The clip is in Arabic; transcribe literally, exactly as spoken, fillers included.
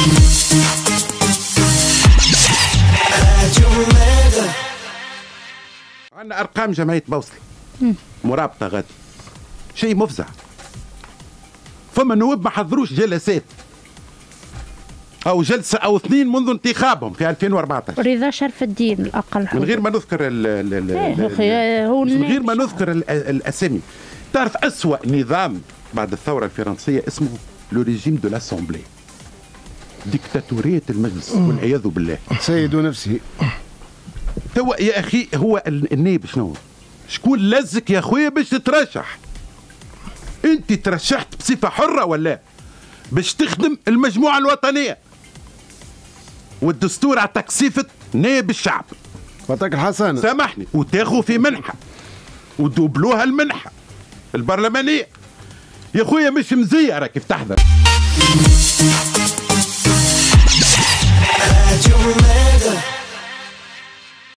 عندنا ارقام جمعيه بوصله مرابطه غادي شيء مفزع. فما نواب ما حضروش جلسات او جلسه او اثنين منذ انتخابهم في ألفين وأربعطاش. رضا شرف الدين الاقل حضور. من غير ما نذكر ال ال ال هو من غير ما نذكر الاسامي. تعرف اسوأ نظام بعد الثوره الفرنسيه اسمه لو ريجيم دو لاسامبلي، ديكتاتوريه المجلس والعياذ بالله. سيد نفسه. توا يا اخي هو النائب شنو؟ شكون لزك يا خويا باش تترشح؟ انت ترشحت بصفه حره ولا باش تخدم المجموعه الوطنيه، والدستور عطاك صفه نائب الشعب. عطاك الحسنه. سامحني، وتاخذ في منحه ودوبلوها المنحه البرلمانيه. يا خويا مش مزيه راك تحضر.